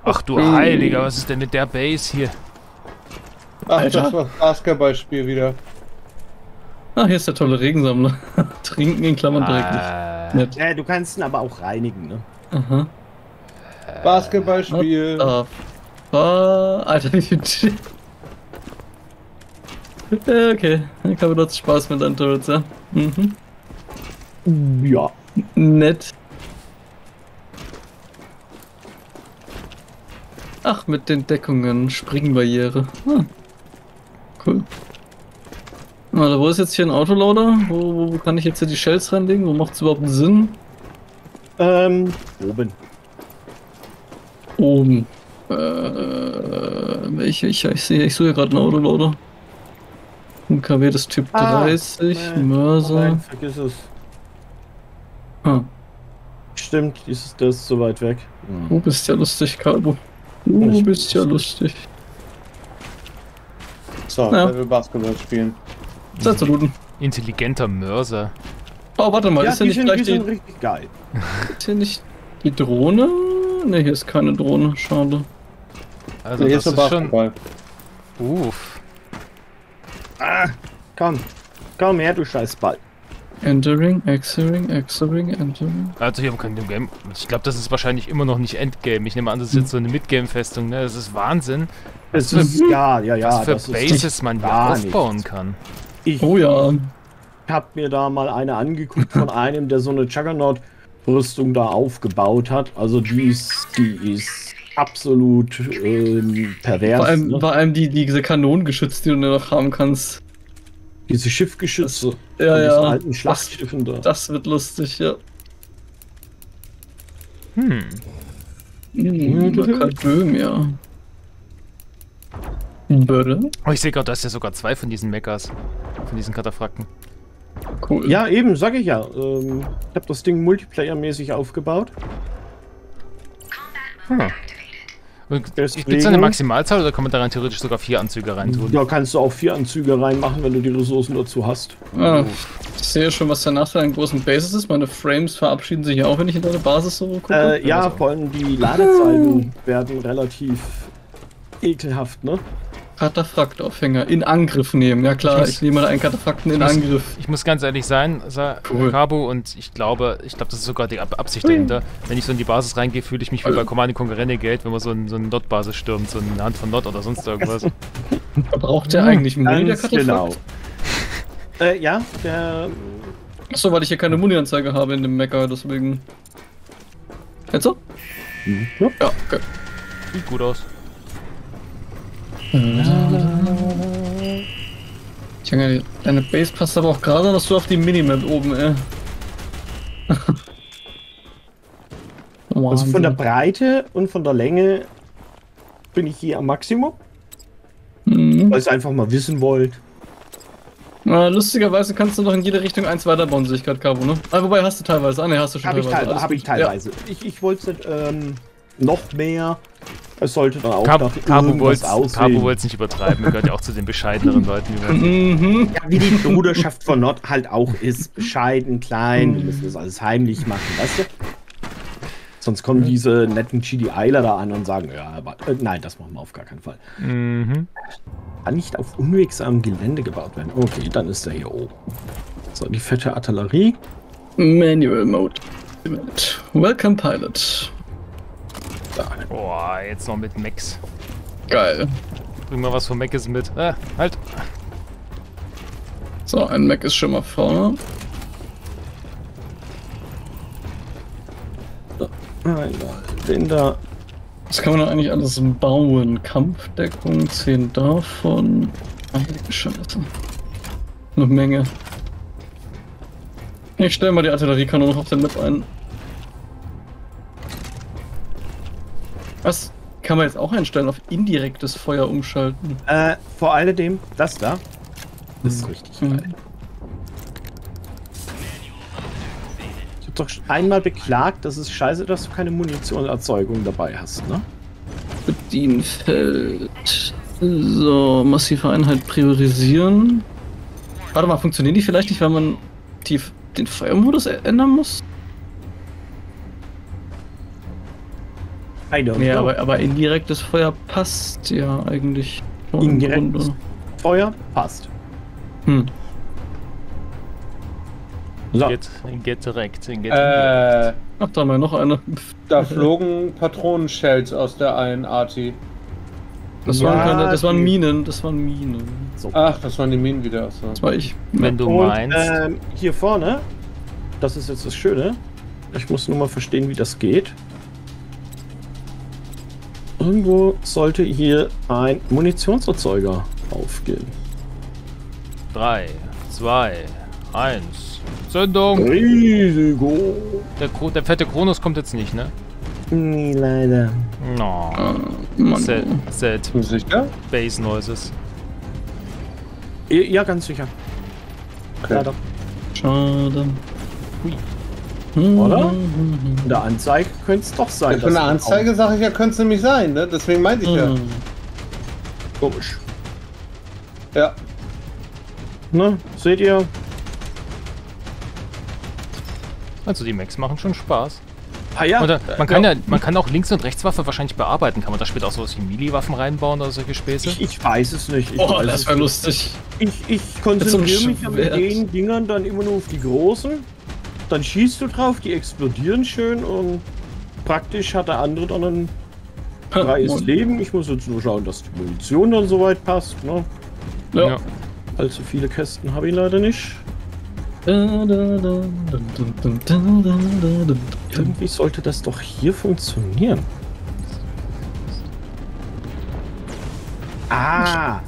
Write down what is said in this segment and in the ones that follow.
Ach du Heiliger, was ist denn mit der Base hier? Ach, das war das Basketballspiel wieder. Ah, hier ist der tolle Regensammler. Trinken in Klammern direkt nicht. Ja, du kannst ihn aber auch reinigen, ne? Aha. Basketballspiel. Alter, wie viel Shit. Ja, okay. Ich habe dort Spaß mit deinen Turrets, ja. Mhm. Ja. Nett. Ach, mit den Deckungen. Springbarriere. Cool. Warte, wo ist jetzt hier ein Autoloader? Wo kann ich jetzt hier die Shells reinlegen? Wo macht es überhaupt Sinn? Oben. Oben. Ich suche gerade einen Autoloader. Ein KW des Typ 30, Mörser. Nein, vergiss es. Stimmt, das ist so weit weg. Du bist ja lustig, Cabo. Du bist ja lustig. So, ja. wer will Basketball spielen? Zeit zu looten. Intelligenter Mörser. Oh, warte mal, Ja, ist ja nicht gleich die... richtig geil. Ist hier nicht die Drohne? Ne, hier ist keine Drohne, schade. Also hier das ist ist schon... Basketball. Uff. Komm her, du Scheißball. Entering, entering. Also hier kein Game. Ich glaube, das ist wahrscheinlich immer noch nicht Endgame. Ich nehme an, das ist jetzt so eine Midgame-Festung, ne? Das ist Wahnsinn. Es ist, ja. Was für das Bases man hier aufbauen kann. Oh ja. Ich hab mir da mal eine angeguckt von einem, der so eine Juggernaut-Rüstung da aufgebaut hat. Also die ist absolut pervers. Vor allem diese Kanonengeschütze, die du noch haben kannst. Diese Schiffgeschütze. Ja, ja. Alten Schlachtschiffen da. Das wird lustig, ja. Akademia. Würde? Oh, ich sehe gerade, da ist ja sogar 2 von diesen Mechas. Von diesen Kataphrакten. Cool. Ja, eben, sag ich ja. Ich habe das Ding multiplayer-mäßig aufgebaut. Gibt es eine Maximalzahl oder kann man daran theoretisch sogar 4 Anzüge reintun? Ja, kannst du auch 4 Anzüge reinmachen, wenn du die Ressourcen dazu hast. Ich sehe schon, was der Nachteil an großen Bases ist. Meine Frames verabschieden sich ja auch, wenn ich in deine Basis so gucke. Ja, vor allem die Ladezeiten werden relativ ekelhaft, ne? Kataphrakt-Aufhänger in Angriff nehmen. Ja klar, ich nehme einen Kataphrakten in Angriff. Ich muss ganz ehrlich sein, Cabo, und ich glaube, das ist sogar die Absicht dahinter. Wenn ich so in die Basis reingehe, fühle ich mich wie bei Command & Conquer Renegade, wenn man so eine Nord-Basis stürmt, so eine Hand von Nord oder sonst irgendwas. Braucht der eigentlich Muni, der Kataphrakt? Genau. Ja, der... Achso, weil ich hier keine Muni-Anzeige habe in dem Mecha, deswegen... Jetzt so? Ja, okay. Sieht gut aus. Junge, deine Base passt aber auch gerade, dass du auf die Minimap oben, Also von der Breite und von der Länge bin ich hier am Maximum. Weil ihr es einfach mal wissen wollt. Lustigerweise kannst du noch in jede Richtung eins weiterbauen, sehe ich gerade, Cabo, ne? Wobei hast du teilweise. Ne, hast du schon teilweise. Habe ich teilweise. Ja. Ich wollte es nicht noch mehr. Es sollte dann auch Cabo wollte es nicht übertreiben, gehört ja auch zu den bescheideneren Leuten. Ja, wie die Bruderschaft von Nord halt auch ist. Bescheiden, klein, wir müssen das alles heimlich machen, weißt du? Sonst kommen diese netten GDIler da an und sagen, ja, aber nein, das machen wir auf gar keinen Fall. Kann nicht auf unwegsamem Gelände gebaut werden. Okay, dann ist er hier oben. So, die fette Artillerie. Manual Mode. Welcome Pilot. Boah, jetzt noch mit Mechs. Geil. Bring mal was von Mechs mit. Halt. So, ein Mech ist schon mal vorne. So, den da. Was kann man da eigentlich alles bauen? Kampfdeckung, 10 davon. Heilige Scheiße. Eine Menge. Ich stelle mal die Artilleriekanone noch auf den Map ein. Was kann man jetzt auch einstellen, auf indirektes Feuer umschalten? Vor alledem das da. Das ist richtig geil. Ich hab doch einmal beklagt, dass es scheiße, dass du keine Munitionerzeugung dabei hast, ne? Bedienfeld. So, massive Einheit priorisieren. Warte mal, funktionieren die vielleicht nicht, weil man den Feuermodus ändern muss? I don't Ja, know. aber indirektes Feuer passt ja eigentlich schon im Indirektes Grunde. Feuer passt. Hm. So. Get direkt. Äh, Ach, da haben wir noch eine. da flogen Patronenshells aus der einen Arti. Das Ja, waren keine, das waren die- Minen, das waren Minen. So. Ach, das waren die Minen wieder. Achso. Das war ich. Wenn du Und meinst. hier vorne, das ist jetzt das Schöne. Ich muss nur mal verstehen, wie das geht. Irgendwo sollte hier ein Munitionserzeuger aufgehen. 3, 2, 1. Zündung! Risiko. Der fette Kronos kommt jetzt nicht, ne? Nee, leider. No. Mann. Sad Sicher? Bass Noises. Ja, ganz sicher. Okay. Leider. Schade. Hui. Oder? In der Anzeige könnte es doch sein. Von der dass- Anzeige sage ich ja, könnte es nämlich sein, ne? Deswegen meinte ich ja. Komisch. Ja. Ne? Seht ihr? Also die Mechs machen schon Spaß. Ah ja. Oder man kann auch Links- und Rechtswaffe wahrscheinlich bearbeiten. Kann man da später auch sowas wie Melee-Waffen reinbauen oder solche Späße? Ich weiß es nicht. Ich Oh, weiß das es wäre nicht. lustig. Ich konzentriere Mit mich so ja einem mit Schwert. den Dingern dann immer nur auf die großen. Dann schießt du drauf, die explodieren schön und praktisch hat der andere dann ein freies Moin. Leben. Ich muss jetzt nur schauen, dass die Munition dann soweit passt. Ne? Ja. Allzu viele Kästen habe ich leider nicht. Irgendwie sollte das doch hier funktionieren. Ah,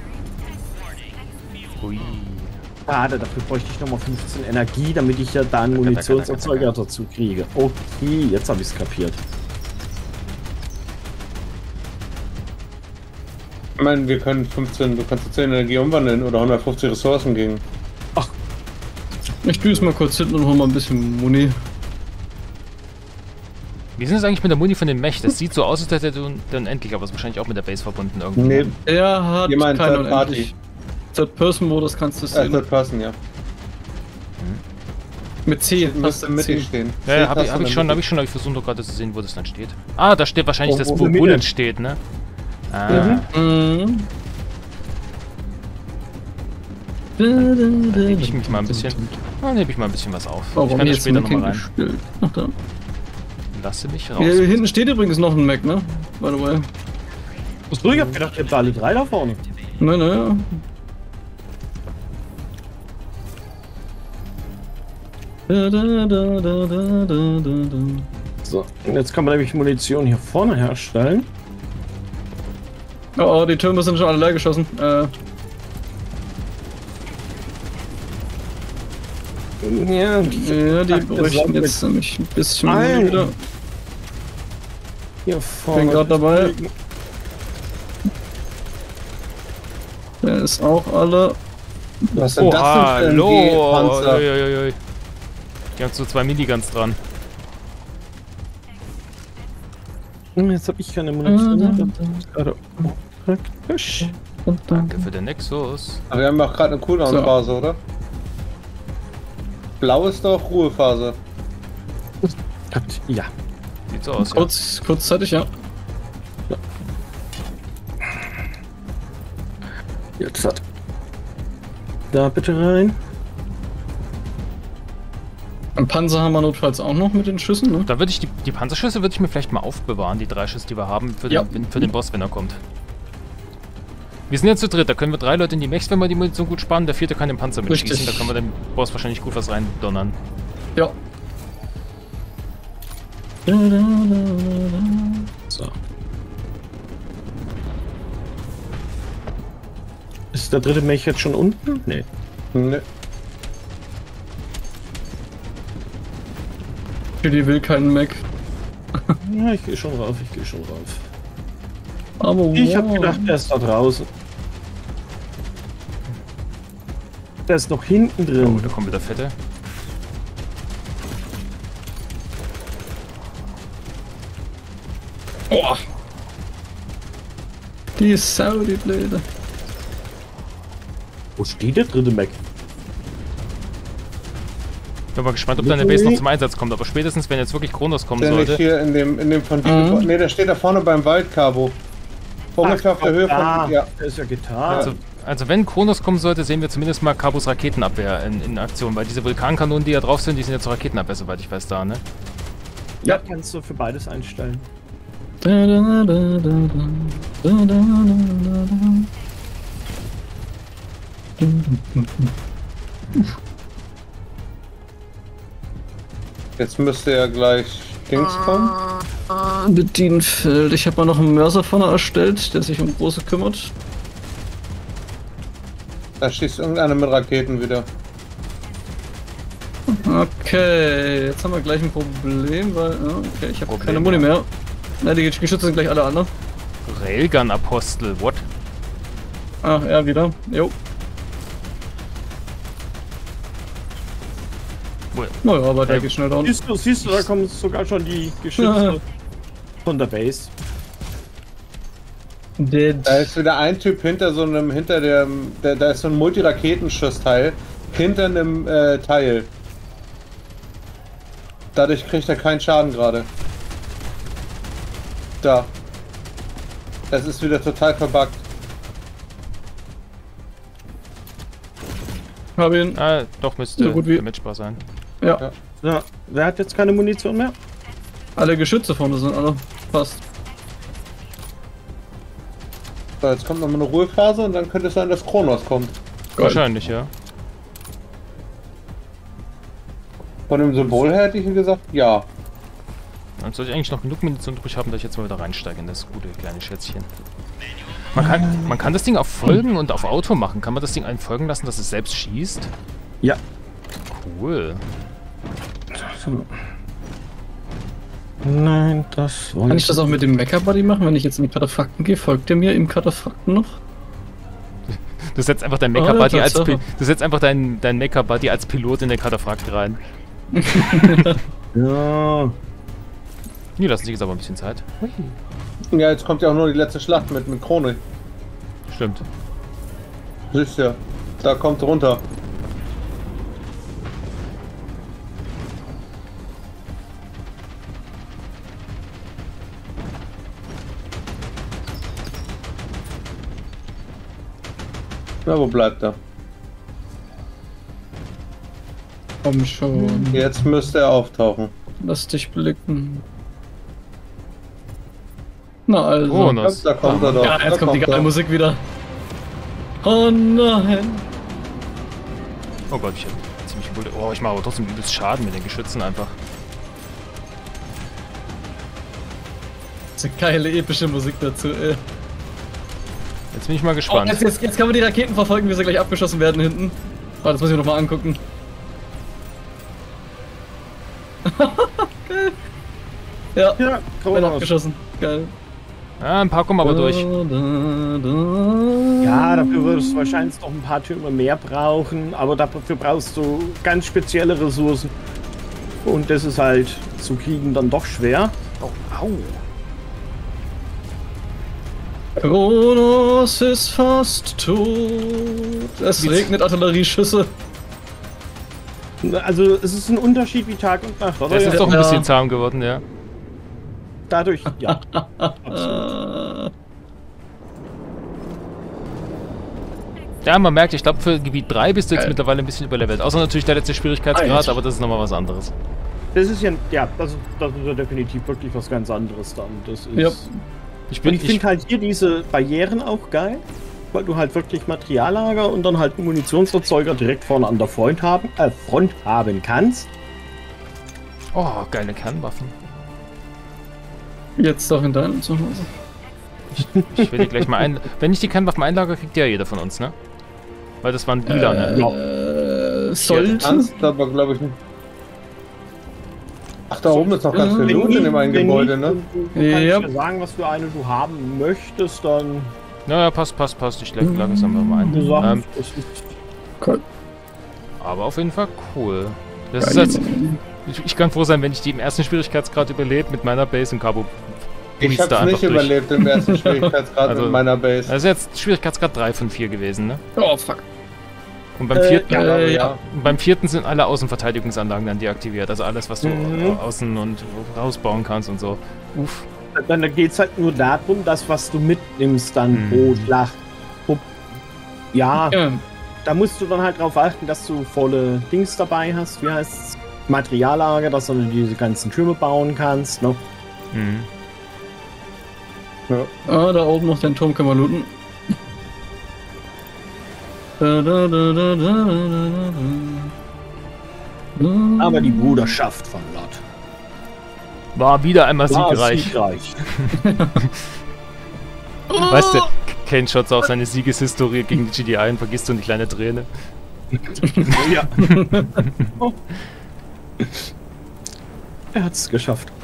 Ui. schade, dafür bräuchte ich nochmal 15 Energie, damit ich ja da einen Munitionserzeuger dazu kriege. Okay, jetzt habe ich es kapiert. Ich meine, wir können 15, du kannst 10 Energie umwandeln oder 150 Ressourcen gegen. Ich düse mal kurz hinten und hol mal ein bisschen Muni. Wie sind es eigentlich mit der Muni von dem Mech? Das sieht so aus, als hätte der unendlich, aber ist wahrscheinlich auch mit der Base verbunden irgendwie. Nee, Er hat Jemand keine Third Party. unendlich. Third-Person-Modus kannst du sehen. Third Person, ja. Mit C. Müsste im Mittel stehen. Ja, hab ich Tasten schon, in der hab ich versucht, doch gerade zu sehen, wo das dann steht. Ah, da steht wahrscheinlich das, Wo wo in der Bullet Mitte? steht, ne? Ah. Mhm. Hebe ich mich mal ein bisschen. Dann hebe ich mal ein bisschen was auf. Warum Ich kann das jetzt später Mac nochmal rein. hingestellt? Ach da. Lasse mich raus. Hier hinten steht übrigens noch ein Mac, ne? By the way. Achso, ich hab gedacht, ihr habt alle drei da vorne. Ne. So, und jetzt kann man nämlich Munition hier vorne herstellen. Oh, die Türme sind schon alle leer geschossen. Ja, Die bräuchten jetzt nämlich ein bisschen Nein. wieder. hier vorne. Bin gerade dabei. Der ist auch alle. Was sind Oh, das denn für hallo! Panzer? Uiuiui. Die haben so 2 Miniguns dran. Jetzt habe ich keine Munition mehr. Das ist gerade praktisch. Danke für den Nexus. Aber wir haben auch gerade eine Cooldown-Phase, oder? Blau ist doch Ruhephase. Ja. Sieht so aus, ja. Kurzzeitig, ja. Jetzt hat. Da bitte rein. Ein Panzer haben wir notfalls auch noch mit den Schüssen, ne? Da würde ich die Panzerschüsse würde ich mir vielleicht mal aufbewahren, die 3 Schüsse, die wir haben, für den Boss, wenn er kommt. Wir sind jetzt zu dritt, da können wir 3 Leute in die Mechs, wenn wir die Munition gut sparen, der 4. kann den Panzer mitschießen, Richtig. da können wir dem Boss wahrscheinlich gut was reindonnern. Ja. So. Ist der dritte Mech jetzt schon unten? Nee. Ne. Die will keinen Mac. Ja, ich gehe schon rauf, Aber Ich habe wow. gedacht, der ist da draußen. Der ist noch hinten Oh, drin. da kommen wieder Fette. Oh. Die Sau, die Blöde. Wo steht der dritte Mech? bin mal gespannt, ob deine Base noch zum Einsatz kommt, aber spätestens, wenn jetzt wirklich Kronos kommen Der nicht sollte. hier in dem von dir. Ne, der steht da vorne beim Wald, Cabo. Ungefähr auf der Höhe von. Ja. Das ist ja getan. Also wenn Kronos kommen sollte, sehen wir zumindest mal Cabos Raketenabwehr in Aktion, weil diese Vulkankanonen, die da drauf sind, die sind ja zur Raketenabwehr, soweit ich weiß, da, ne? Ja, kannst du für beides einstellen. Jetzt müsste ja gleich Dings kommen. Bedienfeld. Ich habe mal noch einen Mörser vorne erstellt, der sich um große kümmert. Da schießt irgendeiner mit Raketen wieder. Okay, jetzt haben wir gleich ein Problem, weil... Okay, ich habe keine Muni mehr. Na, die Geschütze sind gleich alle an, ne? Railgun-Apostel, what? Ach, ja, wieder. Jo. Naja, aber der geht schnell down. Siehst du, da kommen sogar schon die Geschütze von der Base. Da ist wieder ein Typ hinter so einem, da ist so ein Multiraketenschussteil hinter einem Teil. Dadurch kriegt er keinen Schaden gerade. Da. Das ist wieder total verbuggt. Hab ihn. Ah, doch, müsste So gut wie- damagebar sein. Ja. Ja, wer hat jetzt keine Munition mehr? Alle Geschütze vorne sind alle. Passt. So, jetzt kommt nochmal eine Ruhephase und dann könnte es sein, dass Kronos kommt. Wahrscheinlich, ja. Von dem Symbol her hätte ich gesagt, ja. Dann sollte ich eigentlich noch genug Munition übrig haben, dass ich jetzt mal wieder reinsteige in das gute kleine Schätzchen. Man kann das Ding auf Folgen und auf Auto machen. Kann man das Ding einen folgen lassen, dass es selbst schießt? Ja. Cool. Nein, das wollte Kann ich das auch mit dem Mecha-Buddy machen? Wenn ich jetzt in die Katapfrakten gehe, folgt der mir im Katapfrakten noch? Du setzt einfach deinen Oh, Mecha-Buddy als, Tatsache. du setzt einfach deinen Mecha-Buddy als Pilot in den Kataphrakt rein. Ja. Die lassen sich jetzt aber ein bisschen Zeit. Ja, jetzt kommt ja auch nur die letzte Schlacht mit Krone. Stimmt. Siehst ja. Da kommt runter. Na, wo bleibt er? Komm schon. Jetzt müsste er auftauchen. Lass dich blicken. Na also. Oh, das. Da kommt er doch. Ja, jetzt Da kommt die geile er. Musik wieder. Oh nein. Oh Gott, ich hab ziemlich gute. Oh, ich mache aber trotzdem übelst Schaden mit den Geschützen einfach. Das ist eine geile, epische Musik dazu, ey. Jetzt bin ich mal Oh, gespannt. jetzt kann man die Raketen verfolgen, wie sie gleich abgeschossen werden hinten. Oh, das muss ich mir noch mal angucken. Geil. Ja, Ja, werden Kronos. abgeschossen. Geil. Ah, ein paar kommen aber durch. Ja, dafür würdest du wahrscheinlich noch ein paar Türme mehr brauchen, aber dafür brauchst du ganz spezielle Ressourcen. Und das ist halt zu kriegen dann doch schwer. Oh, au. Kronos ist fast tot. Es regnet Artillerieschüsse. Also es ist ein Unterschied wie Tag und Nacht, oder? Der ist jetzt Ja, doch ein Ja. bisschen zahm geworden, ja. dadurch, ja. Absolut. Ja, man merkt, ich glaube, für Gebiet 3 bist du jetzt Geil. mittlerweile ein bisschen überlevelt. Außer natürlich der letzte Schwierigkeitsgrad, Alter. aber das ist nochmal was anderes. Das ist ja, das ist ja definitiv wirklich was ganz anderes dann. Das ist. Ja. Ich Und bin, ich finde halt hier diese Barrieren auch geil, weil du halt wirklich Materiallager und dann halt einen Munitionserzeuger direkt vorne an der Front haben kannst. oh, geile Kernwaffen. Jetzt doch in deinem Zuhause. Ich will die gleich mal ein. Wenn ich die Kernwaffen einlagere, kriegt ja jeder von uns, ne? Weil das waren Dealer, ne? Sollte. Kannst aber, glaube ich, nicht. Ach, da oben ist noch ganz viel Wenn Loot in dem einen wenn Gebäude, nie, ne? Du kannst Ja. mir sagen, was für eine du haben möchtest, dann Naja, passt. Ich lage es einfach mal ein. sagen, es ist Cool. Aber auf jeden Fall cool. Das ist jetzt, ich kann froh sein, wenn ich die im ersten Schwierigkeitsgrad überlebe mit meiner Base und Cabo. Ich Fließt da hab's nicht einfach durch. überlebt im ersten Schwierigkeitsgrad Also- mit meiner Base. Das ist jetzt Schwierigkeitsgrad 3 von 4 gewesen, ne? Oh fuck. Und beim vierten, ja. und beim vierten sind alle Außenverteidigungsanlagen dann deaktiviert. Also alles, was du außen und rausbauen kannst und so. Uff. Dann geht es halt nur darum, das, was du mitnimmst, dann pro Schlacht. Ja, da musst du dann halt drauf achten, dass du volle Dings dabei hast. Wie heißt's? Materiallager, dass du diese ganzen Türme bauen kannst. Ne? Mhm. Ja. Ah, da oben noch den Turm können wir looten. Aber die Bruderschaft von Lot War wieder einmal war siegreich. siegreich. Weißt du, Kane schaut so auf seine Siegeshistorie gegen die GDI und vergisst so eine kleine Träne. Ja. Er hat's geschafft.